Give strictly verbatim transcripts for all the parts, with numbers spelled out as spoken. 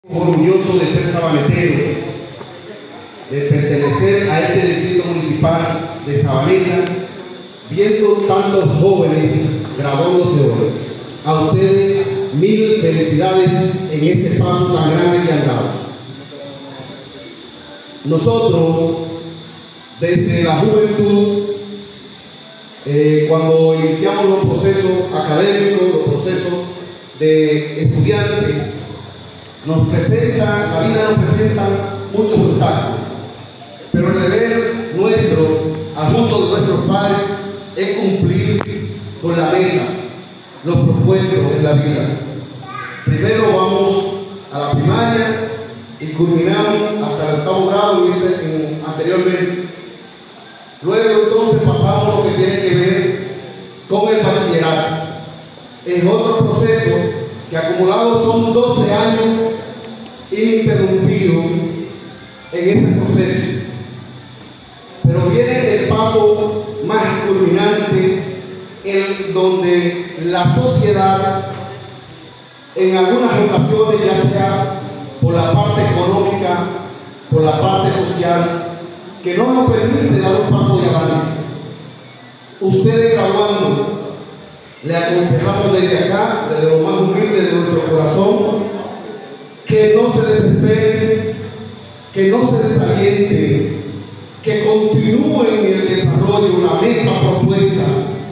Orgulloso de ser sabanetero, de pertenecer a este distrito municipal de Sabaneta, viendo tantos jóvenes graduándose hoy. A ustedes mil felicidades en este paso tan grande que han dado. Nosotros, desde la juventud, eh, cuando iniciamos los procesos académicos, los procesos de estudiantes, nos presenta, la vida nos presenta muchos obstáculos, pero el deber nuestro, adulto de nuestros padres, es cumplir con la meta, los propuestos en la vida. Primero vamos a la primaria y culminamos hasta el octavo grado en, anteriormente. Luego entonces pasamos a lo que tiene que ver con el bachillerato. Es otro proceso que acumulados son doce años ininterrumpidos en este proceso. Pero viene el paso más culminante, en donde la sociedad, en algunas ocasiones, ya sea por la parte económica, por la parte social, que no nos permite dar un paso de avance. Ustedes graduando, le aconsejamos desde acá, desde lo más humilde de nuestro corazón, que no se desesperen, que no se desalienten, que continúen en el desarrollo de una meta propuesta,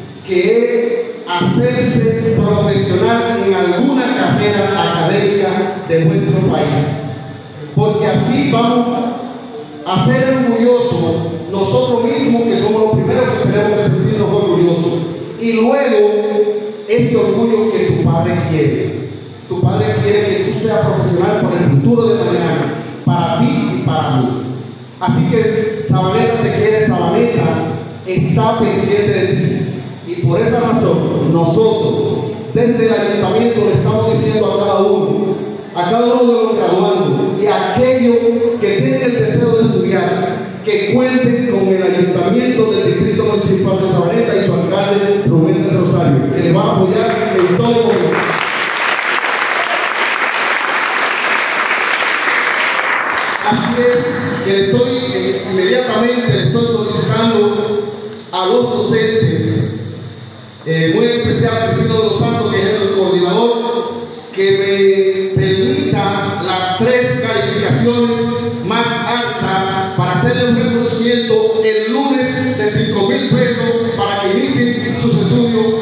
que es hacerse profesional en alguna carrera académica de nuestro país. Porque así vamos a ser orgullosos nosotros mismos, que somos los primeros que tenemos que sentirnos orgullosos. Y luego, ese orgullo que tu padre quiere. Tu padre quiere que tú seas profesional por el futuro de mañana, para ti y para mí. Así que Sabaneta te quiere, Sabaneta está pendiente de ti. Y por esa razón, nosotros, desde el ayuntamiento, le estamos diciendo a cada uno, a cada uno de los graduandos y a aquellos que tienen el deseo de estudiar, que cuenten con el ayuntamiento del distrito municipal de Sabaneta y su alcalde Rubén del Rosario, que le va a apoyar en todo momento. Así es que estoy eh, inmediatamente le estoy solicitando a los docentes, eh, muy especial Cristina de los Santos, que es el coordinador, que me permita las tres calificaciones más altas para hacerle un reconocimiento el lunes de cinco mil pesos para que inicien sus estudios